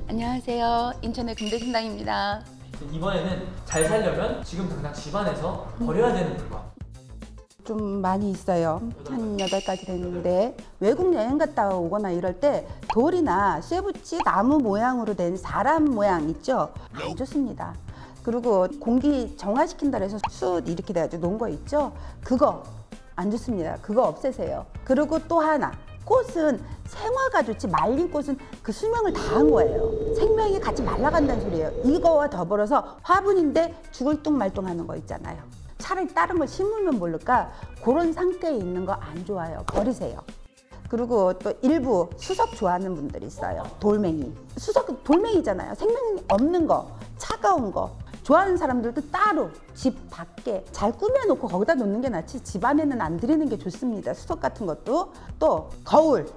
안녕하세요. 인천의 금대신당입니다. 이번에는 잘 살려면 지금 당장 집안에서 버려야 되는 물건. 좀 많이 있어요. 한 8가지 됐는데 외국 여행 갔다 오거나 이럴 때 돌이나 쇠붙이 나무 모양으로 된 사람 모양 있죠? 안 좋습니다. 그리고 공기 정화시킨다 해서 숯 이렇게 돼가지고 놓은 거 있죠? 그거 안 좋습니다. 그거 없애세요. 그리고 또 하나, 꽃은 생화가 좋지 말린 꽃은 그 수명을 다한 거예요. 생명이 같이 말라간다는 소리예요. 이거와 더불어서 화분인데 죽을 뚱말뚱 하는 거 있잖아요. 차라리 다른 걸 심으면 모를까 그런 상태에 있는 거 안 좋아요. 버리세요. 그리고 또 일부 수석 좋아하는 분들이 있어요. 돌멩이. 수석은 돌멩이잖아요. 생명이 없는 거, 차가운 거. 좋아하는 사람들도 따로 집 밖에 잘 꾸며놓고 거기다 놓는 게 낫지 집 안에는 안 들이는 게 좋습니다. 수석 같은 것도. 또 거울.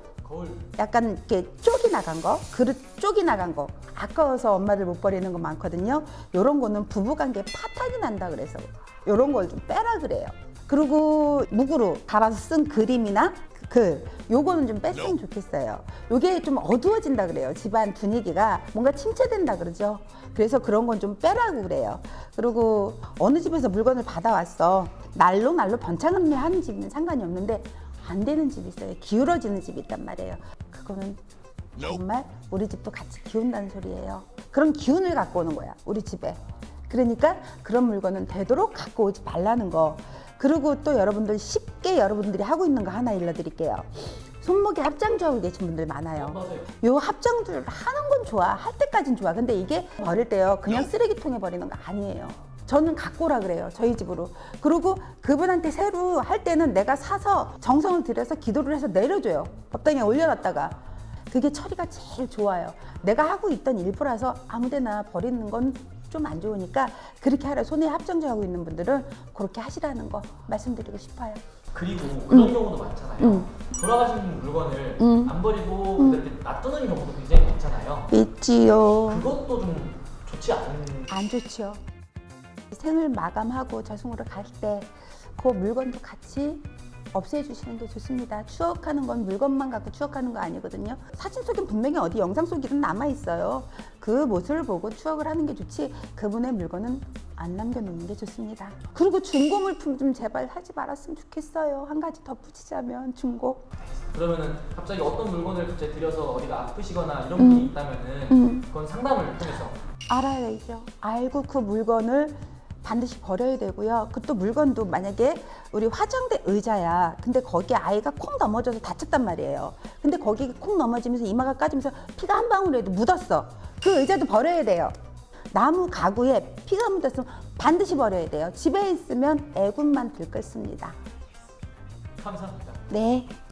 약간 이렇게 쪽이 나간 거, 그릇 쪽이 나간 거 아까워서 엄마들 못 버리는 거 많거든요. 요런 거는 부부관계에 파탄이 난다 그래서 요런 걸 좀 빼라 그래요. 그리고 묵으로 달아서 쓴 그림이나 글 요거는 좀 뺐으면 좋겠어요. 요게 좀 어두워진다 그래요. 집안 분위기가 뭔가 침체된다 그러죠. 그래서 그런 건 좀 빼라고 그래요. 그리고 어느 집에서 물건을 받아왔어. 날로 번창을 하는 집은 상관이 없는데 안 되는 집이 있어요. 기울어지는 집이 있단 말이에요. 그거는 정말 우리 집도 같이 기운다는 소리예요. 그런 기운을 갖고 오는 거야, 우리 집에. 그러니까 그런 물건은 되도록 갖고 오지 말라는 거. 그리고 또 여러분들 쉽게 여러분들이 하고 있는 거 하나 일러드릴게요. 손목에 합장주하고 계신 분들 많아요. 요 합장주를 하는 건 좋아, 할 때까진 좋아. 근데 이게 버릴 때요, 그냥 쓰레기통에 버리는 거 아니에요. 저는 갖고 오라 그래요, 저희 집으로. 그리고 그분한테 새로 할 때는 내가 사서 정성을 들여서 기도를 해서 내려줘요. 법당에 올려놨다가. 그게 처리가 제일 좋아요. 내가 하고 있던 일부라서 아무데나 버리는 건 좀 안 좋으니까 그렇게 하라. 손에 합장주하고 있는 분들은 그렇게 하시라는 거 말씀드리고 싶어요. 그리고 그런 경우도 많잖아요. 돌아가신 물건을 안 버리고 이렇게 놔두는 경우도 굉장히 많잖아요. 있지요. 그것도 좀 좋지 않은. 안 좋죠. 생을 마감하고 저승으로 갈 때 그 물건도 같이 없애주시는 게 좋습니다. 추억하는 건 물건만 갖고 추억하는 거 아니거든요. 사진 속엔 분명히 어디 영상 속에는 남아있어요. 그 모습을 보고 추억을 하는 게 좋지 그분의 물건은 안 남겨놓는 게 좋습니다. 그리고 중고 물품 좀 제발 하지 말았으면 좋겠어요. 한 가지 덧붙이자면 중고. 그러면은 갑자기 어떤 물건을 갑자기 들여서 어디가 아프시거나 이런 분이 있다면은 그건 상담을 통해서 알아야죠. 알고 그 물건을 반드시 버려야 되고요. 그 또 물건도 만약에 우리 화장대 의자야. 근데 거기에 아이가 콩 넘어져서 다쳤단 말이에요. 근데 거기 콩 넘어지면서 이마가 까지면서 피가 한 방울이라도 묻었어. 그 의자도 버려야 돼요. 나무 가구에 피가 묻었으면 반드시 버려야 돼요. 집에 있으면 애군만 들끓습니다. 감사합니다. 네.